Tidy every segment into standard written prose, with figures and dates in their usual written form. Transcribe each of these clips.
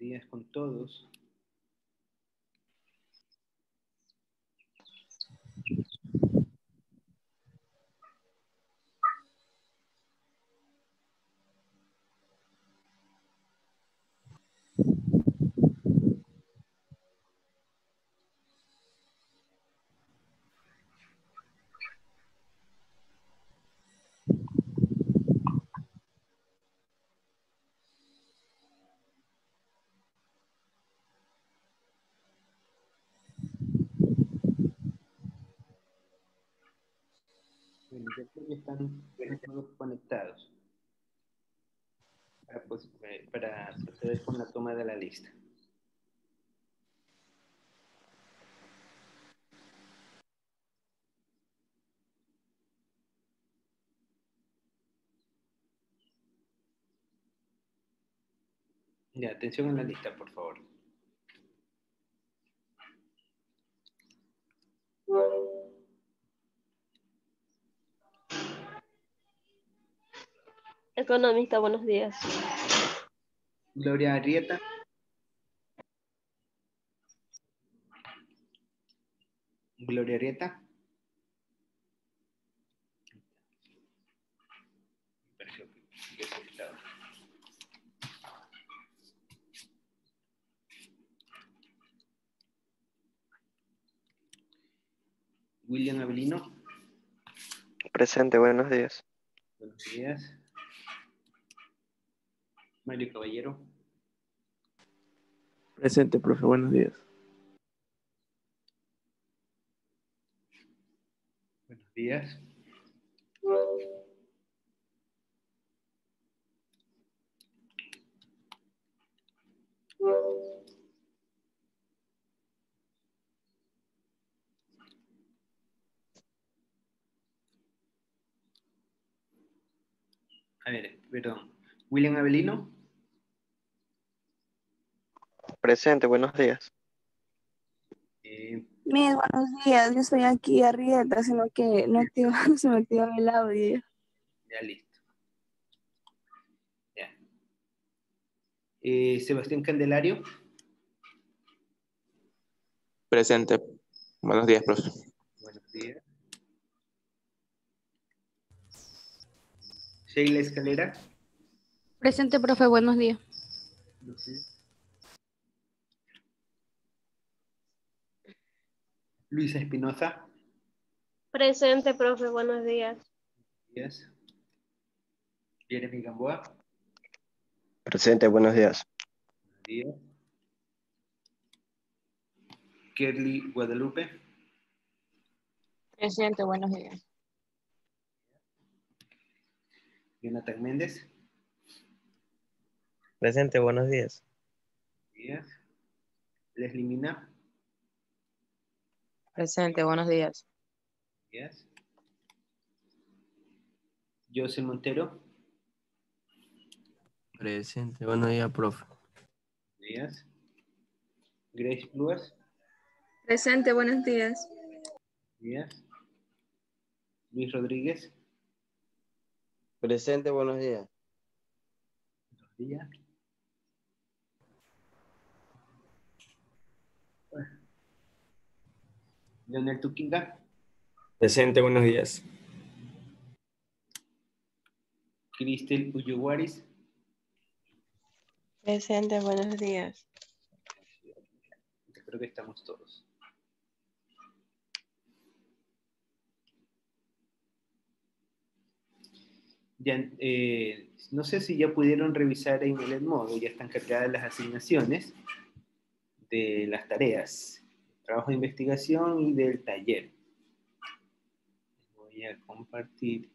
días con todos. Bueno, ya creo que están todos conectados para proceder con la toma de la lista. Ya, atención en la lista, por favor. Economista, buenos días. Gloria Arrieta. Gloria Arrieta. William Avelino. Presente, buenos días. Buenos días. Mario Caballero. Presente, profe, buenos días. Buenos días. A ver, perdón. William Avelino. Presente, buenos días. Mis buenos días, yo estoy aquí Arrieta, sino que no, no se me activa el audio. Ya listo. Ya. Sebastián Candelario. Presente. Buenos días, profe. Buenos días. Sheila Escalera. Presente, profe, buenos días. Buenos días. Luisa Espinosa. Presente, profe, buenos días. Buenos días. Jeremy Gamboa. Presente, buenos días. Buenos días. Kerly Guadalupe. Presente, buenos días. Jonathan Méndez. Presente, buenos días. Buenos días. Leslie Mina. Presente, buenos días. Buenos días. José Montero. Presente, buenos días, profe. Buenos días. Grace Blues. Presente, buenos días. Buenos días. Luis Rodríguez. Presente, buenos días. Buenos días. Leonel Tuquinga. Presente, buenos días. Cristel Uyuguaris. Presente, buenos días. Creo que estamos todos. Ya, no sé si ya pudieron revisar en el Edmodo, ya están cargadas las asignaciones de las tareas, trabajo de investigación y del taller. Voy a compartir.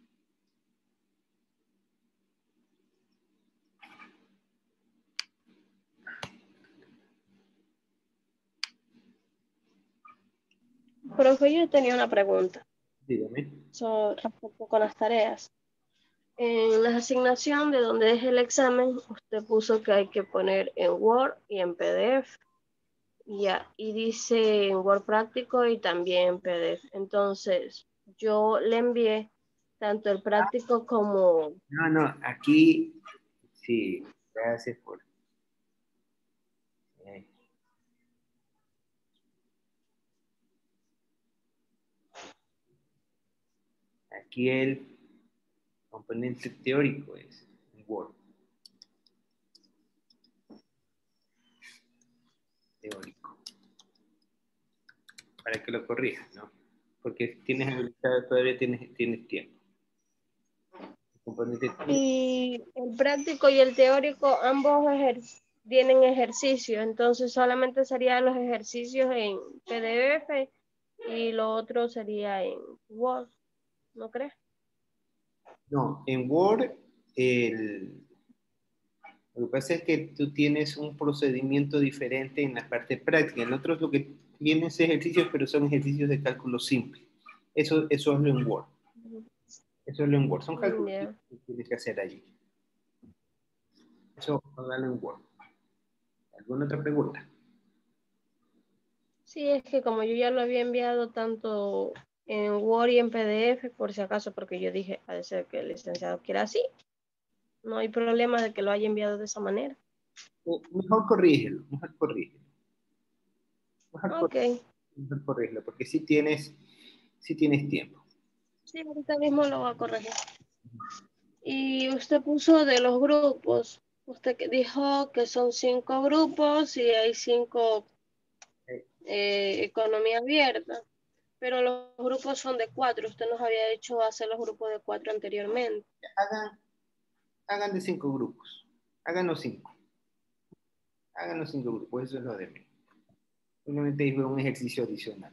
Profe, yo tenía una pregunta. Dígame. Respecto con las tareas. En la asignación de donde es el examen, usted puso que hay que poner en Word y en PDF. Ya, y dice en Word práctico y también en PDF. Entonces, yo le envié tanto el práctico como... No, aquí, sí, gracias por... Aquí el componente teórico es Word. Teórico. Para que lo corrijas, ¿no? Porque tienes habilitado, todavía tienes tiempo. Componente teórico. Y el práctico y el teórico, ambos tienen ejercicio, entonces solamente serían los ejercicios en PDF y lo otro sería en Word, ¿no crees? No, en Word, lo que pasa es que tú tienes un procedimiento diferente en la parte práctica. En otros lo que tienes ejercicios, pero son ejercicios de cálculo simple. Eso es lo en Word. Eso es lo en Word. Son cálculos Yeah. que tienes que hacer allí. Eso lo en Word. ¿Alguna otra pregunta? Sí, es que como yo ya lo había enviado tanto en Word y en PDF, por si acaso, porque yo dije, ha de ser que el licenciado quiera así, no hay problema de que lo haya enviado de esa manera. Mejor corrígelo, mejor corrígelo. Ok, Mejor corrígelo, porque sí tienes tiempo. sí, ahorita mismo lo voy a corregir. Y usted puso de los grupos, usted que dijo que son 5 grupos y hay 5 economía abierta, pero los grupos son de 4, usted nos había hecho hacer los grupos de 4 anteriormente. Hagan de 5 grupos. Háganos 5. Háganos 5 grupos, eso es lo de menos. Simplemente es un ejercicio adicional.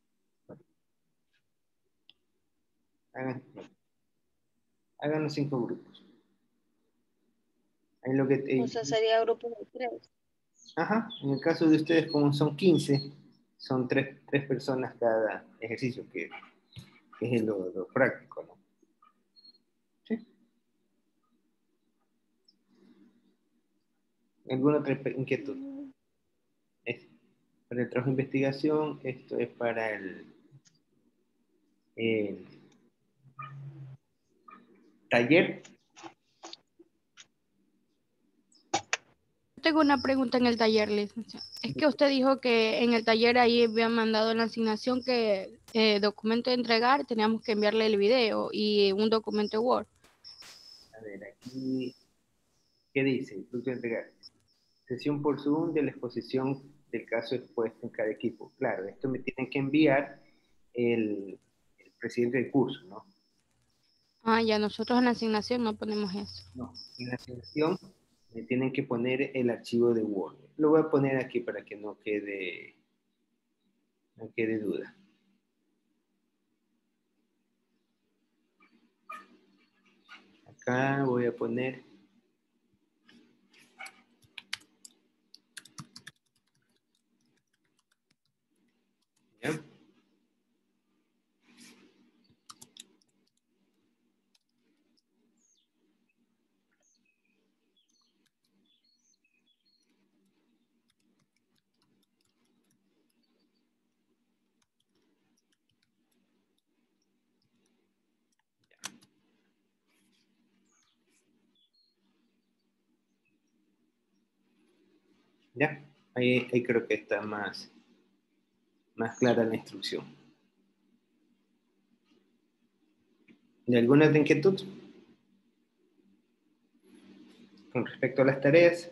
Háganos 5 grupos. En lo que, O sea, sería grupos de 3. ajá, en el caso de ustedes, como son 15, son 3 personas cada ejercicio, que es lo práctico, ¿no? ¿Sí? ¿Alguna otra inquietud? Para el trabajo de investigación, esto es para el taller. Tengo una pregunta en el taller, licenciado. Es que usted dijo que en el taller ahí habían mandado en la asignación que documento de entregar, teníamos que enviarle el video y un documento Word. A ver, aquí, ¿qué dice? Instrucción de entregar. Sesión por Zoom de la exposición del caso expuesto en cada equipo. Claro, esto me tiene que enviar el presidente del curso, ¿no? Ah, ya nosotros en la asignación no ponemos eso. No, en la asignación me tienen que poner el archivo de Word. Lo voy a poner aquí para que no quede duda. Acá voy a poner ¿ya? ¿Ya? Ahí creo que está más clara la instrucción. ¿De alguna otra inquietud? Con respecto a las tareas,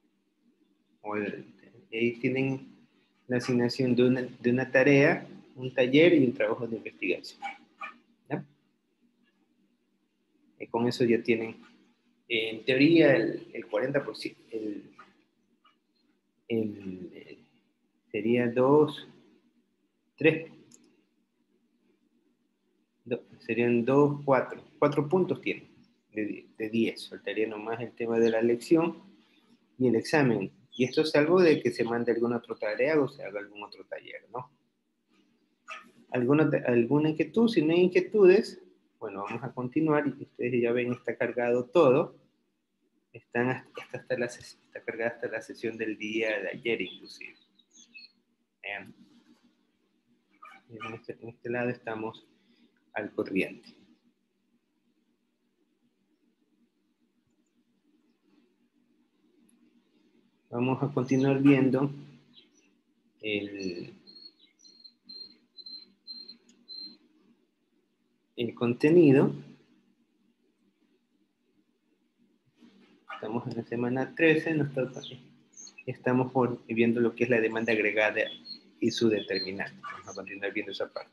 ahí tienen la asignación de una tarea, un taller y un trabajo de investigación. ¿Ya? Y con eso ya tienen, en teoría, el 40%, sería 2, 3, serían 2, 4 puntos tienen de 10. Faltaría nomás el tema de la lección y el examen. Y esto es algo de que se mande alguna otra tarea o se haga algún otro taller, ¿no? ¿Alguna inquietud? Si no hay inquietudes, bueno, vamos a continuar y ustedes ya ven, está cargado todo. Está cargada hasta la sesión del día de ayer, inclusive. En este lado estamos al corriente. Vamos a continuar viendo el contenido. Estamos en la semana 13, estamos viendo lo que es la demanda agregada y su determinante. Vamos a continuar viendo esa parte.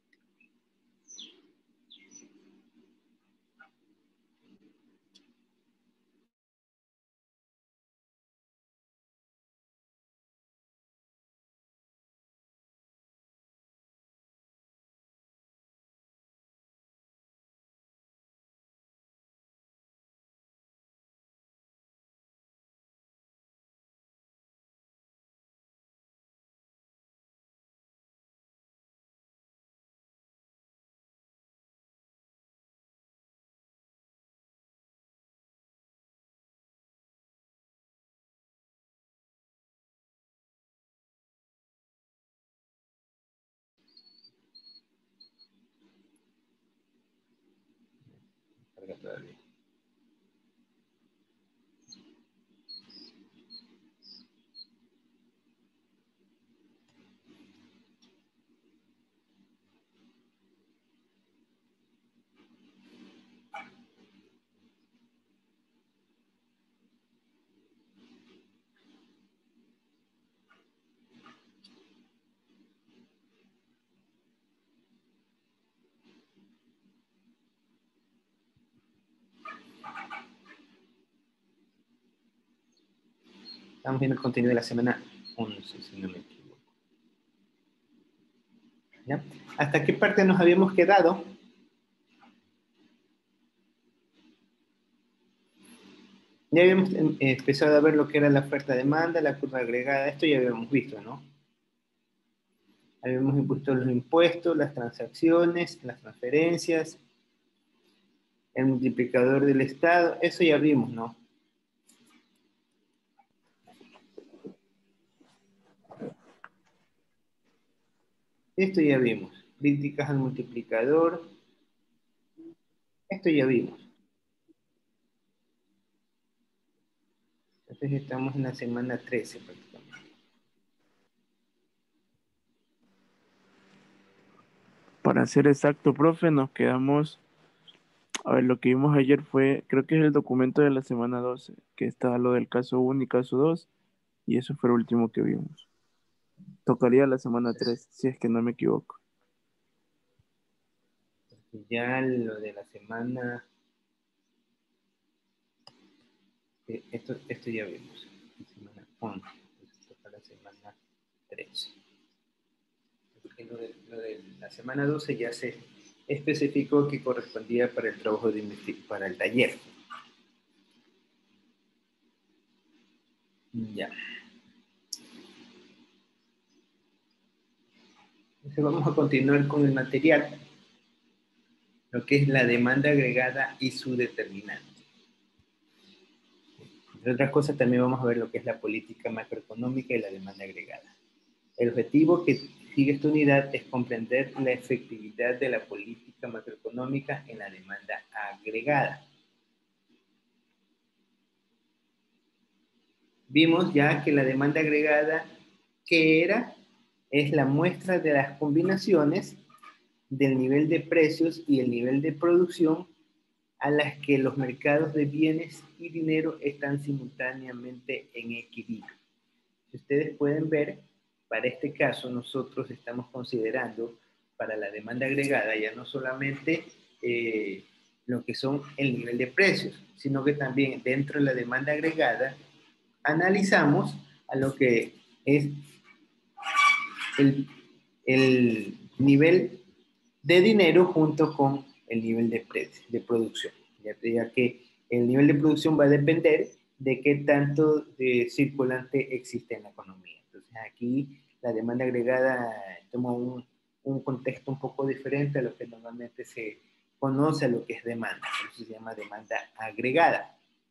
Carga todavía. Estamos viendo el contenido de la semana 11, si no me equivoco. ¿Ya? ¿Hasta qué parte nos habíamos quedado? Ya habíamos empezado a ver lo que era la oferta-demanda, la curva agregada. Esto ya habíamos visto, ¿no? Habíamos impuesto los impuestos, las transacciones, las transferencias, el multiplicador del Estado. Eso ya vimos, ¿no? Esto ya vimos. Críticas al multiplicador. Esto ya vimos. Entonces estamos en la semana 13 prácticamente. Para ser exacto, profe, nos quedamos... A ver, lo que vimos ayer fue, creo que es el documento de la semana 12, que está lo del caso 1 y caso 2, y eso fue lo último que vimos. Tocaría la semana 3, si es que no me equivoco. Ya lo de la semana... Esto ya vimos. Semana 11. Esto para la semana 13. Lo de la semana 12 ya se especificó que correspondía para el trabajo de investigación, para el taller. Ya. Entonces vamos a continuar con el material, lo que es la demanda agregada y su determinante. Entre otras cosas, también vamos a ver lo que es la política macroeconómica y la demanda agregada. El objetivo que sigue esta unidad es comprender la efectividad de la política macroeconómica en la demanda agregada. Vimos ya que la demanda agregada, ¿qué era? Es la muestra de las combinaciones del nivel de precios y el nivel de producción a las que los mercados de bienes y dinero están simultáneamente en equilibrio. Si ustedes pueden ver, para este caso nosotros estamos considerando para la demanda agregada ya no solamente lo que son el nivel de precios, sino que también dentro de la demanda agregada analizamos a lo que es el nivel de dinero junto con el nivel de producción, ya que el nivel de producción va a depender de qué tanto de circulante existe en la economía. Entonces aquí la demanda agregada toma un contexto un poco diferente a lo que normalmente se conoce a lo que es demanda, por eso se llama demanda agregada.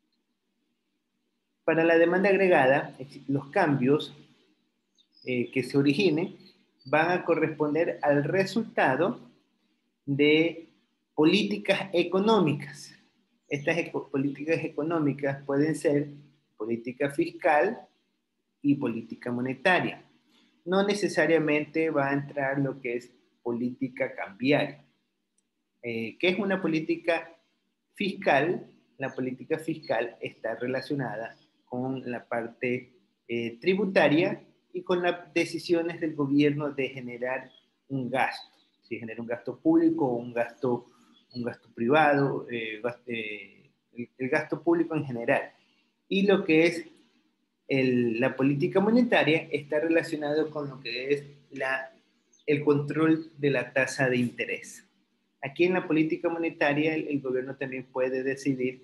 Para la demanda agregada, los cambios que se originen van a corresponder al resultado de políticas económicas. Estas políticas económicas pueden ser política fiscal y política monetaria. No necesariamente va a entrar lo que es política cambiaria. ¿Qué es una política fiscal? La política fiscal está relacionada con la parte tributaria y con las decisiones del gobierno de generar un gasto. Si genera un gasto público o un gasto privado, el gasto público en general. Y lo que es la política monetaria está relacionado con lo que es el control de la tasa de interés. Aquí en la política monetaria el gobierno también puede decidir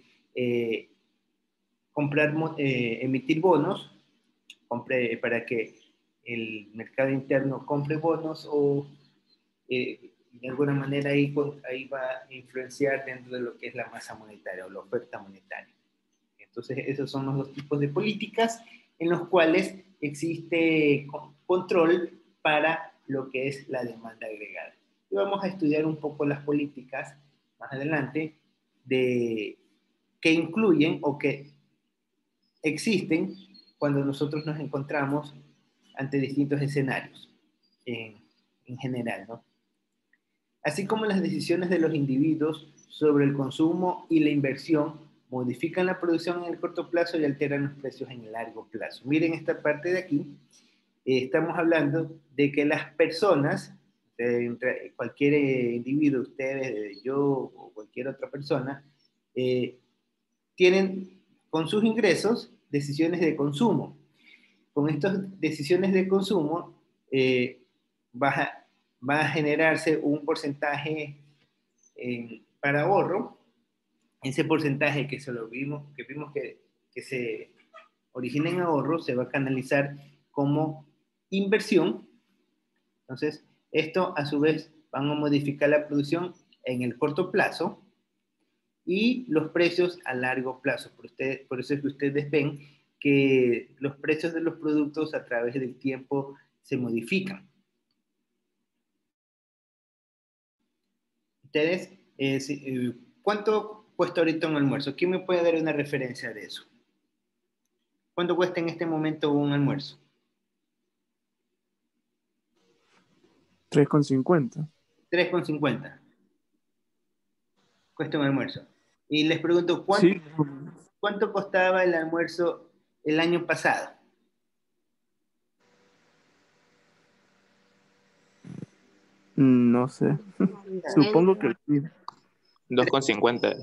emitir bonos para que el mercado interno compre bonos o de alguna manera ahí va a influenciar dentro de lo que es la masa monetaria o la oferta monetaria. Entonces esos son los dos tipos de políticas en los cuales existe control para lo que es la demanda agregada. Y vamos a estudiar un poco las políticas más adelante que incluyen o que existen cuando nosotros nos encontramos ante distintos escenarios en general, ¿no? Así como las decisiones de los individuos sobre el consumo y la inversión modifican la producción en el corto plazo y alteran los precios en el largo plazo. Miren esta parte de aquí. Estamos hablando de que las personas, cualquier individuo, ustedes, yo o cualquier otra persona, tienen con sus ingresos decisiones de consumo. Con estas decisiones de consumo va a generarse un porcentaje para ahorro. Ese porcentaje que vimos que se origina en ahorro se va a canalizar como inversión. Entonces, esto a su vez van a modificar la producción en el corto plazo y los precios a largo plazo. Por eso es que ustedes ven que los precios de los productos a través del tiempo se modifican. Ustedes, ¿cuánto cuesta ahorita un almuerzo? ¿Quién me puede dar una referencia de eso? ¿Cuánto cuesta en este momento un almuerzo? 3,50. 3,50. Cuesta un almuerzo. Y les pregunto, ¿cuánto costaba el almuerzo el año pasado? No sé. Supongo que sí. 2,50.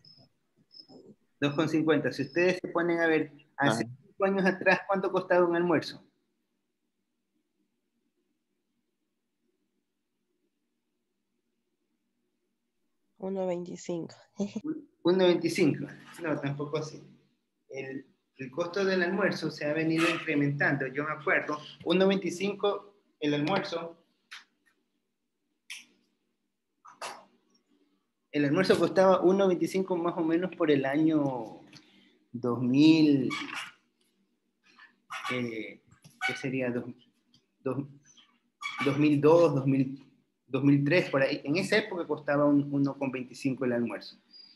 2,50. Si ustedes se ponen a ver, hace 5 años atrás, ¿cuánto costaba un almuerzo? $1.25. 1.25. No, tampoco así. El costo del almuerzo se ha venido incrementando. Yo me acuerdo, 1.25 el almuerzo. El almuerzo costaba 1.25 más o menos por el año 2000, ¿qué sería? 2002, 2003, por ahí. En esa época costaba 1,25 el almuerzo.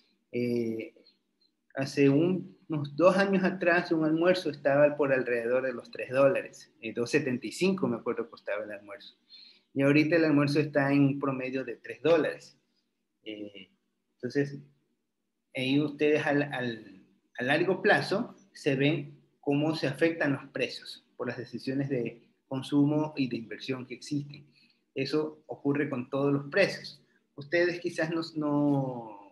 Hace unos 2 años atrás un almuerzo estaba por alrededor de los $3, $2.75 me acuerdo costaba el almuerzo. Y ahorita el almuerzo está en promedio de $3. Entonces, ahí ustedes a largo plazo se ven cómo se afectan los precios por las decisiones de consumo y de inversión que existen. Eso ocurre con todos los precios. Ustedes quizás no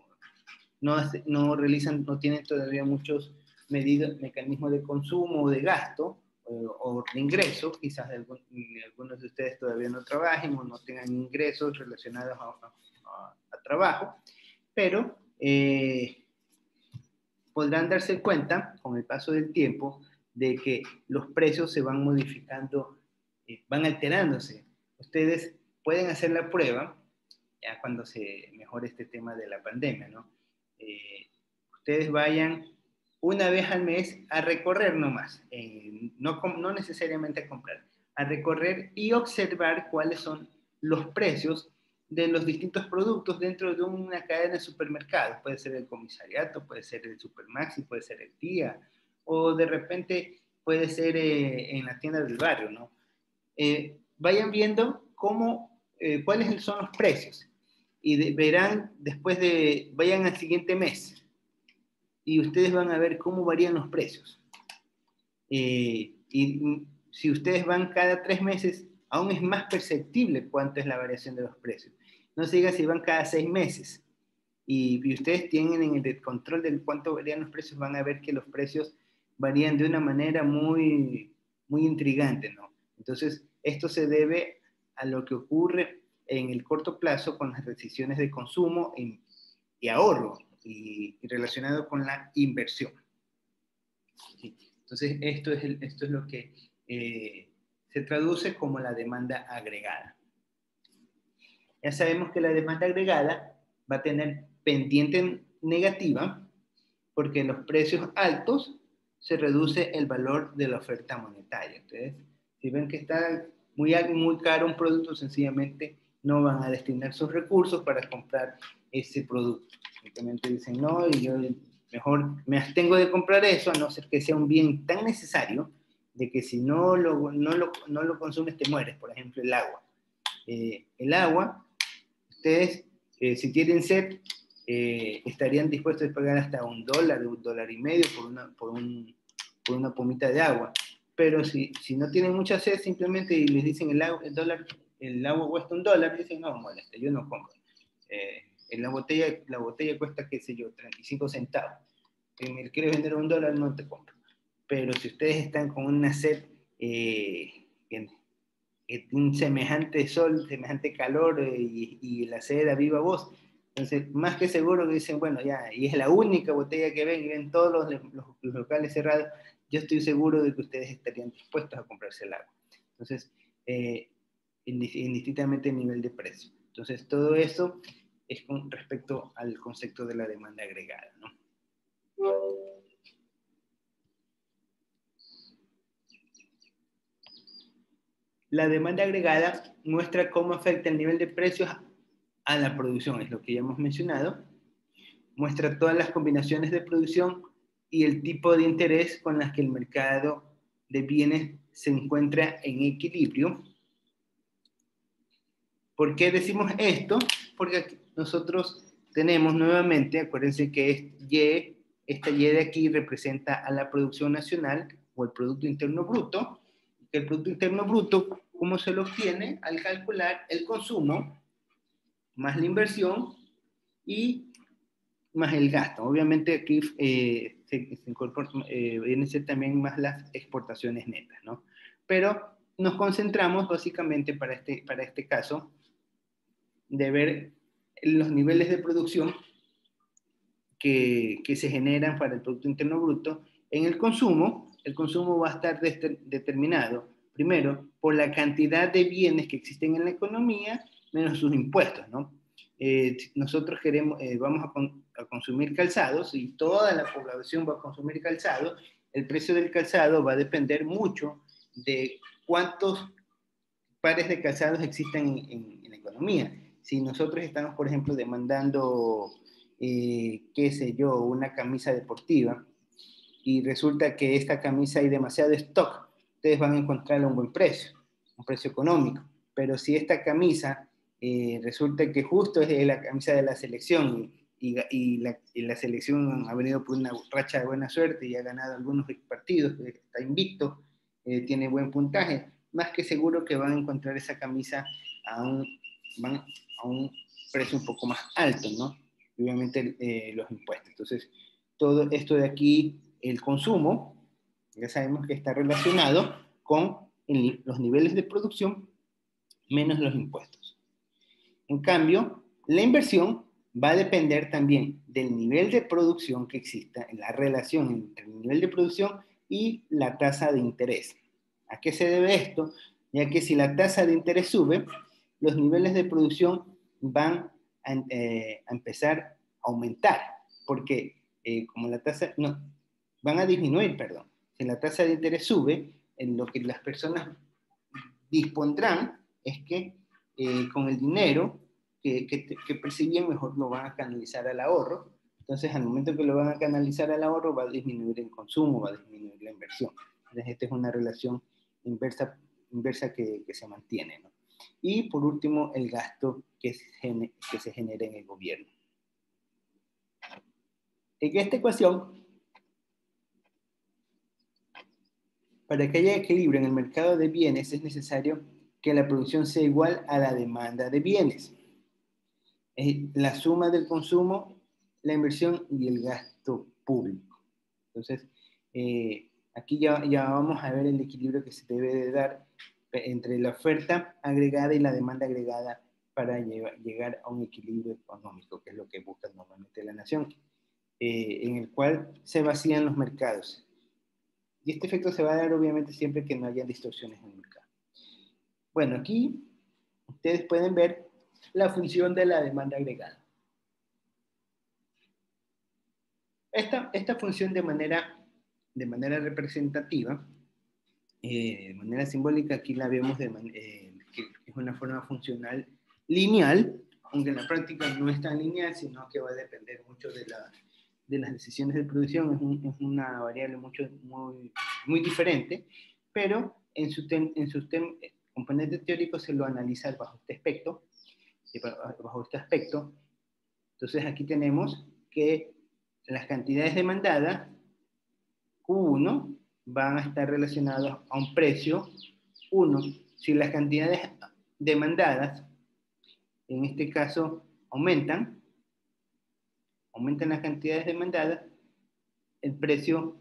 tienen todavía muchos mecanismos de consumo o de gasto o de ingresos, quizás algunos de ustedes todavía no trabajen o no tengan ingresos relacionados a trabajo, pero podrán darse cuenta con el paso del tiempo de que los precios se van modificando, van alterándose. Ustedes pueden hacer la prueba ya cuando se mejore este tema de la pandemia, ¿no? Ustedes vayan una vez al mes a recorrer nomás, no necesariamente a comprar, a recorrer y observar cuáles son los precios de los distintos productos dentro de una cadena de supermercados. Puede ser el comisariato, puede ser el Supermaxi, puede ser el Tía, o de repente puede ser en la tienda del barrio, ¿no? Vayan viendo cuáles son los precios. y verán después vayan al siguiente mes y ustedes van a ver cómo varían los precios. Y si ustedes van cada 3 meses, aún es más perceptible cuánto es la variación de los precios. No se diga si van cada 6 meses y ustedes tienen en el control de cuánto varían los precios, van a ver que los precios varían de una manera muy, muy intrigante, ¿no? Entonces, esto se debe a lo que ocurre en el corto plazo con las decisiones de consumo y ahorro y relacionado con la inversión. ¿Sí? Entonces, esto es lo que se traduce como la demanda agregada. Ya sabemos que la demanda agregada va a tener pendiente negativa porque en los precios altos se reduce el valor de la oferta monetaria. Entonces, si ven que está muy caro un producto, sencillamente no van a destinar sus recursos para comprar ese producto. Simplemente dicen, no, y yo mejor me abstengo de comprar eso, a no ser que sea un bien tan necesario de que si no lo consumes te mueres. Por ejemplo, el agua. El agua, ustedes, si tienen sed, estarían dispuestos a pagar hasta $1, $1.50 por una pomita de agua. Pero si no tienen mucha sed, simplemente y les dicen el agua cuesta $1, dicen, no, molesta, yo no compro. La botella cuesta, qué sé yo, 35 centavos. Si me quieres vender a $1, no te compro. Pero si ustedes están con una sed, un semejante sol, semejante calor y la sed a viva voz, entonces más que seguro que dicen, bueno, ya, y es la única botella que ven, y ven todos los locales cerrados, yo estoy seguro de que ustedes estarían dispuestos a comprarse el agua. Entonces, indistintamente el nivel de precio. Entonces, todo eso es con respecto al concepto de la demanda agregada, ¿no? La demanda agregada muestra cómo afecta el nivel de precios a la producción, es lo que ya hemos mencionado. Muestra todas las combinaciones de producción y el tipo de interés con las que el mercado de bienes se encuentra en equilibrio. ¿Por qué decimos esto? Porque nosotros tenemos nuevamente, acuérdense que esta Y de aquí representa a la producción nacional o el Producto Interno Bruto. El Producto Interno Bruto, ¿cómo se lo obtiene? Al calcular el consumo más la inversión y más el gasto. Obviamente aquí se incorpora, vienen a ser también más las exportaciones netas, ¿no? Pero nos concentramos básicamente para este caso de ver los niveles de producción que se generan para el Producto Interno Bruto. En el consumo va a estar determinado, primero, por la cantidad de bienes que existen en la economía, menos sus impuestos, ¿no? Nosotros vamos a consumir calzados y toda la población va a consumir calzado. El precio del calzado va a depender mucho de cuántos pares de calzados existen en la economía. Si nosotros estamos, por ejemplo, demandando, qué sé yo, una camisa deportiva y resulta que esta camisa hay demasiado stock, ustedes van a encontrarla a un buen precio, un precio económico. Pero si esta camisa resulta que justo es la camisa de la selección y la selección ha venido por una racha de buena suerte y ha ganado algunos partidos, está invicto, tiene buen puntaje, más que seguro que van a encontrar esa camisa a un precio un poco más alto, ¿no? Y obviamente los impuestos. Entonces, todo esto de aquí, el consumo, ya sabemos que está relacionado con los niveles de producción menos los impuestos. En cambio, la inversión va a depender también del nivel de producción que exista, en la relación entre el nivel de producción y la tasa de interés. ¿A qué se debe esto? Ya que si la tasa de interés sube, los niveles de producción van a empezar a aumentar, porque como la tasa, no, van a disminuir, perdón. Si la tasa de interés sube, en lo que las personas dispondrán es que con el dinero que percibían, mejor lo van a canalizar al ahorro. Entonces, al momento que lo van a canalizar al ahorro, va a disminuir el consumo, va a disminuir la inversión. Entonces, esta es una relación inversa que se mantiene, ¿no? Y por último, el gasto que se genera en el gobierno. En esta ecuación, para que haya equilibrio en el mercado de bienes, es necesario que la producción sea igual a la demanda de bienes. Es la suma del consumo, la inversión y el gasto público. Entonces, aquí ya vamos a ver el equilibrio que se debe de dar entre la oferta agregada y la demanda agregada para llegar a un equilibrio económico, que es lo que busca normalmente la nación, en el cual se vacían los mercados. Y este efecto se va a dar obviamente siempre que no haya distorsiones en el mercado. Bueno, aquí ustedes pueden ver la función de la demanda agregada. Esta función de manera representativa, de manera simbólica, aquí la vemos que es una forma funcional lineal, aunque en la práctica no es tan lineal, sino que va a depender mucho de las decisiones de producción. Es una variable muy diferente, pero en sus componentes teóricos se lo analiza bajo este aspecto. Entonces aquí tenemos que las cantidades demandadas, Q1, van a estar relacionadas a un precio 1. Si las cantidades demandadas, en este caso, aumentan las cantidades demandadas, el precio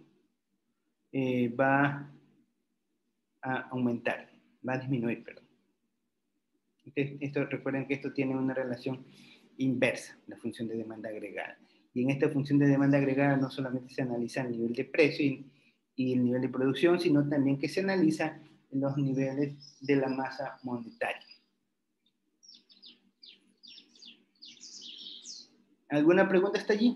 va a aumentar, va a disminuir, perdón. Recuerden que esto tiene una relación inversa, la función de demanda agregada. Y en esta función de demanda agregada no solamente se analiza el nivel de precio y el nivel de producción, sino también que se analiza los niveles de la masa monetaria. ¿Alguna pregunta hasta allí?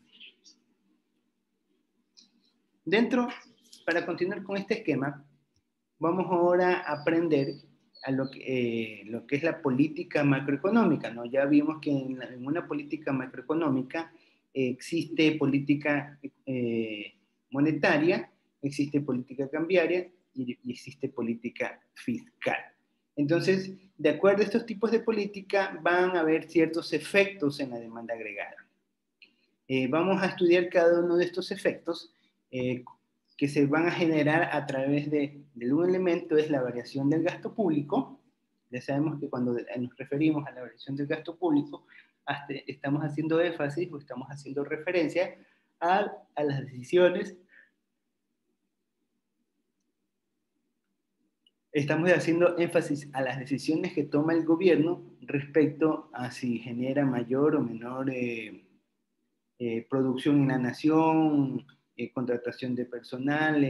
Para continuar con este esquema, vamos ahora a aprender a lo que es la política macroeconómica, ¿no? Ya vimos que en una política macroeconómica existe política monetaria, existe política cambiaria y existe política fiscal. Entonces, de acuerdo a estos tipos de política, van a haber ciertos efectos en la demanda agregada. Vamos a estudiar cada uno de estos efectos que se van a generar a través de un elemento, es la variación del gasto público. Ya sabemos que cuando nos referimos a la variación del gasto público, estamos haciendo énfasis o estamos haciendo referencia a las decisiones. Estamos haciendo énfasis a las decisiones que toma el gobierno respecto a si genera mayor o menor producción en la nación, contratación de personal,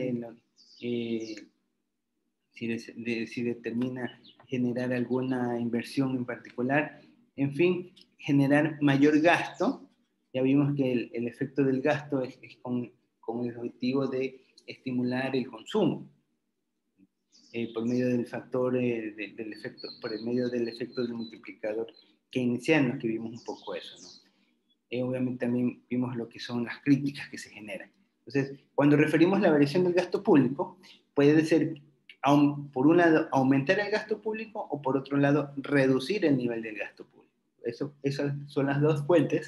si determina generar alguna inversión en particular, en fin, generar mayor gasto. Ya vimos que el efecto del gasto es con el objetivo de estimular el consumo. Por medio del factor del efecto, por el medio del efecto del multiplicador keynesiano, que vimos un poco eso, ¿no? Obviamente también vimos lo que son las críticas que se generan. Entonces, cuando referimos la variación del gasto público, puede ser, por un lado, aumentar el gasto público o por otro lado, reducir el nivel del gasto público. Esas son las dos fuentes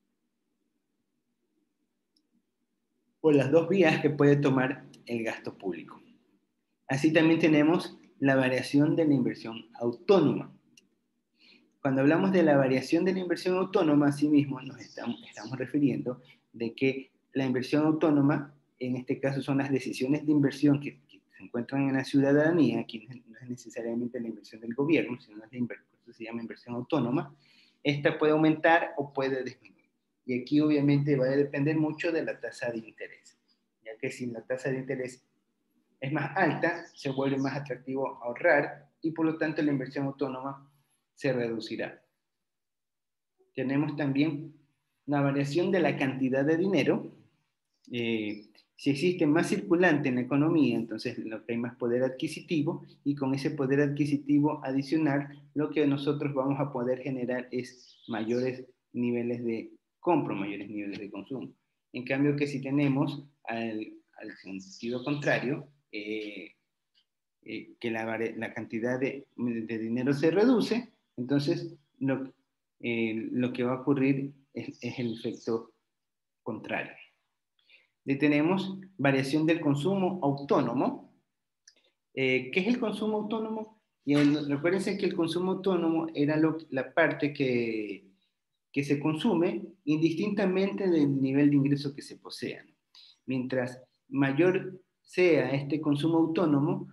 o las dos vías que puede tomar el gasto público. Así también tenemos la variación de la inversión autónoma. Cuando hablamos de la variación de la inversión autónoma, asimismo nos estamos refiriendo de que la inversión autónoma, en este caso son las decisiones de inversión que se encuentran en la ciudadanía, aquí no es necesariamente la inversión del gobierno, sino eso se llama inversión autónoma. Esta puede aumentar o puede disminuir. Y aquí obviamente va a depender mucho de la tasa de interés, ya que si la tasa de interés es más alta, se vuelve más atractivo ahorrar y por lo tanto la inversión autónoma se reducirá. Tenemos también la variación de la cantidad de dinero. Si existe más circulante en la economía, entonces lo que hay más poder adquisitivo, y con ese poder adquisitivo adicional, lo que nosotros vamos a poder generar es mayores niveles de compra, mayores niveles de consumo. En cambio que si tenemos al sentido contrario, que la cantidad de dinero se reduce, entonces lo que va a ocurrir es el efecto contrario. Le tenemos variación del consumo autónomo. ¿Qué es el consumo autónomo? Recuérdense que el consumo autónomo era la parte que se consume indistintamente del nivel de ingreso que se posea. Mientras mayor sea este consumo autónomo,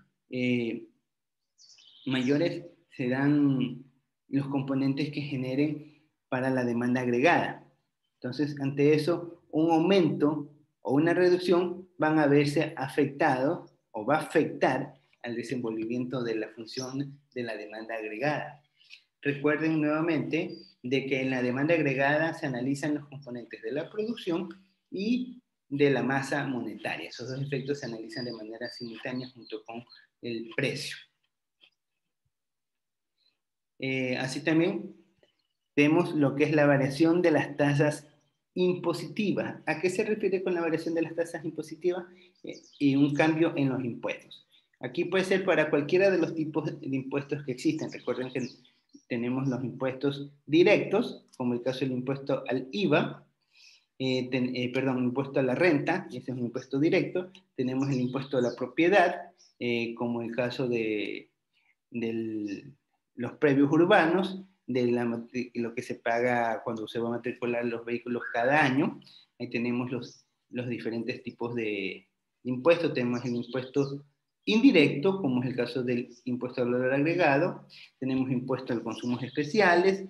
mayores serán los componentes que generen para la demanda agregada. Entonces, ante eso, un aumento o una reducción van a verse afectados o va a afectar al desenvolvimiento de la función de la demanda agregada. Recuerden nuevamente de que en la demanda agregada se analizan los componentes de la producción y de la masa monetaria. Esos dos efectos se analizan de manera simultánea junto con el precio. Así también vemos lo que es la variación de las tasas impositivas. ¿A qué se refiere con la variación de las tasas impositivas? Y un cambio en los impuestos. Aquí puede ser para cualquiera de los tipos de impuestos que existen. Recuerden que tenemos los impuestos directos, como el caso del impuesto al IVA, impuesto a la renta, y ese es un impuesto directo. Tenemos el impuesto a la propiedad, como el caso de los previos urbanos, de lo que se paga cuando se va a matricular los vehículos cada año. Ahí tenemos los diferentes tipos de impuestos. Tenemos el impuesto indirecto, como es el caso del impuesto al valor agregado. Tenemos impuestos a consumos especiales.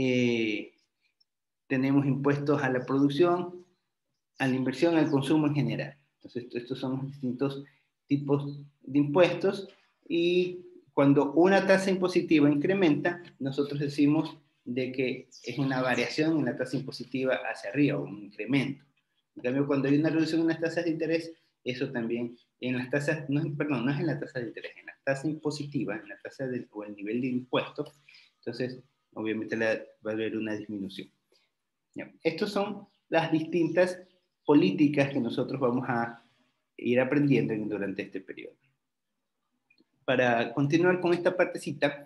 Tenemos impuestos a la producción, a la inversión, al consumo en general. Entonces, estos son los distintos tipos de impuestos, y cuando una tasa impositiva incrementa, nosotros decimos de que es una variación en la tasa impositiva hacia arriba, o un incremento. En cambio, cuando hay una reducción en las tasas de interés, eso también, en las tasas, no es en la tasa de interés, en las tasas impositivas, en la tasa o el nivel de impuestos, entonces, obviamente va a haber una disminución. Estas son las distintas políticas que nosotros vamos a ir aprendiendo durante este periodo. Para continuar con esta partecita,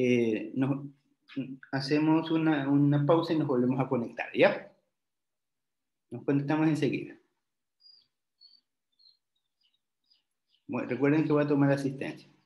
hacemos una pausa y nos volvemos a conectar, ¿ya? Nos conectamos enseguida. Bueno, recuerden que voy a tomar asistencia.